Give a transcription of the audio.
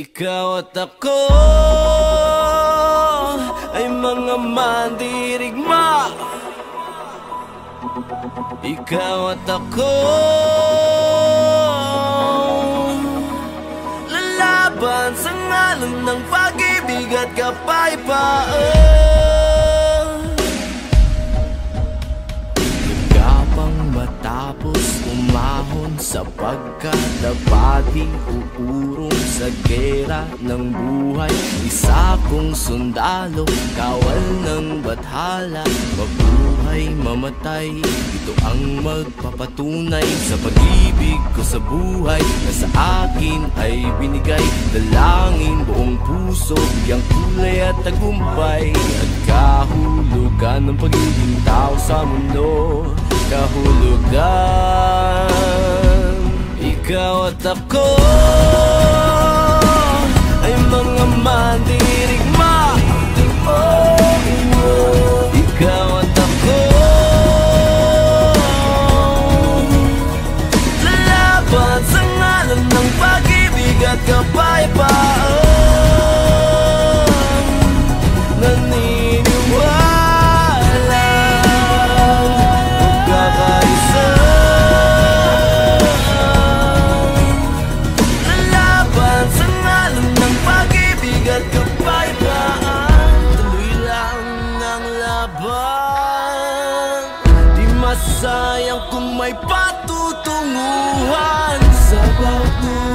Ikaw at ako ay mga mandirigma. Ikaw at ako lalaban sa ngalan ng pag-ibig at kapayapaan. Gapang matapos umahon sapagkat dapat uurong sa gera ng buhay. Isa kong sundalo, kawal ng bathala, mabuhay mamatay, ito ang magpapatunay sa pag-ibig ko sa buhay na sa akin ay binigay. Dalangin buong puso, biyang kulay at tagumpay at kahulugan ng pagiging tao sa mundo. Kahulugan. Ikaw at ako ay mga mandirigma. Ikaw at ako lalaban sa ngalan ng pag-ibig at kapayapaan. Naniniwala magkakaisa, lalaban sa ngalan ng pag-ibig at kapayapaan. Tuloy lang ang laban, di masayang kung may patutunguhan sa bawat